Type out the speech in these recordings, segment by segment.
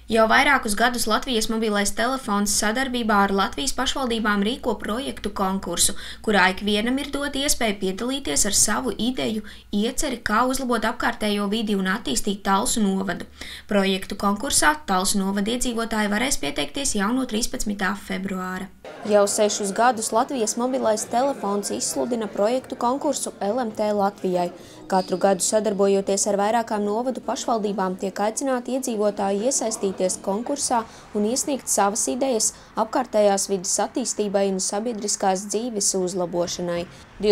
Jau vairākus gadus Latvijas mobilais telefons sadarbībā ar Latvijas pašvaldībām rīko projektu konkursu, kurā ikvienam ir dota iespēja piedalīties ar savu ideju, ieceri, kā uzlabot apkārtējo vidi un attīstīt Talsu novadu. Projektu konkursā Talsu novada iedzīvotāji varēs pieteikties jau no 13. februāra. Jau 6 gadus Latvijas mobilais telefons izsludina projektu konkursu LMT Latvijai. Katru gadu sadarbojoties ar vairākām novadu pašvaldībām tiek aicināti iedzīvotāji iesaistīties konkursā un iesniegt savas idejas apkārtējās vides attīstībai un sabiedriskās dzīves uzlabošanai.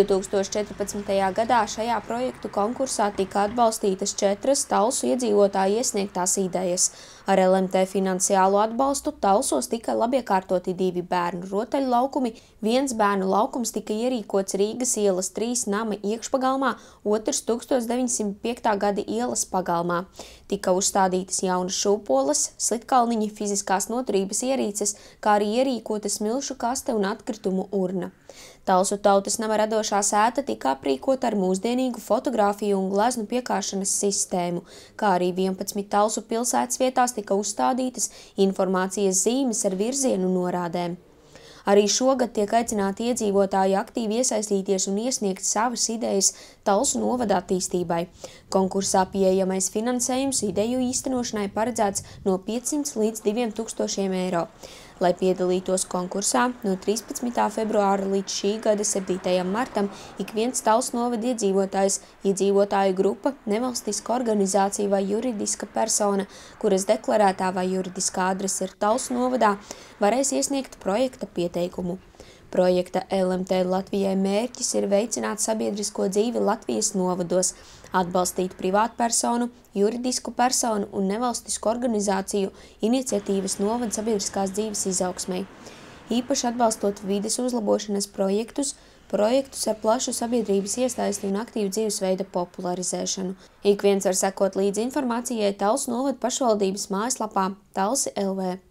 2014. gadā šajā projektu konkursā tika atbalstītas 4 Talsu iedzīvotāju iesniegtās idejas. Ar LMT finansiālo atbalstu Talsos tika labiekārtoti 2 bērnu rotaļu laukumi, 1 bērnu laukums tika ierīkots Rīgas ielas 3 nama iekšpagalmā, otrs 1905. gada ielas pagalmā. Tika uzstādītas jaunas šūpoles, slitkalniņi, fiziskās noturības ierīces, kā arī ierīkota smilšu kaste un atkritumu urna. Talsu tautas nama radošā sēta tika aprīkota ar mūsdienīgu fotogrāfiju un gleznu piekāšanas sistēmu, kā arī 11 Talsu pilsētas vietās tika uzstādītas informācijas zīmes ar virzienu norādēm. Arī šogad tiek aicināti iedzīvotāji aktīvi iesaistīties un iesniegt savas idejas Talsu novada attīstībai. Konkursā pieejamais finansējums ideju īstenošanai paredzēts no 500 līdz 2000 eiro. Lai piedalītos konkursā, no 13. februāra līdz šī gada 7. martam ik viens Talsu novada iedzīvotājs, iedzīvotāju grupa, nevalstiska organizācija vai juridiska persona, kuras deklarētā vai juridiskā adrese ir Talsu novadā, varēs iesniegt projekta pieteikumu. Projekta LMT Latvijai mērķis ir veicināt sabiedrisko dzīvi Latvijas novados, atbalstīt privātpersonu, juridisku personu un nevalstisku organizāciju iniciatīvas novada sabiedriskās dzīves izaugsmei. Īpaši atbalstot vides uzlabošanas projektus ar plašu sabiedrības iesaisti un aktīvu dzīvesveida popularizēšanu. Ik viens var sekot līdzi informācijai Talsu novada pašvaldības mājaslapā Talsi LV.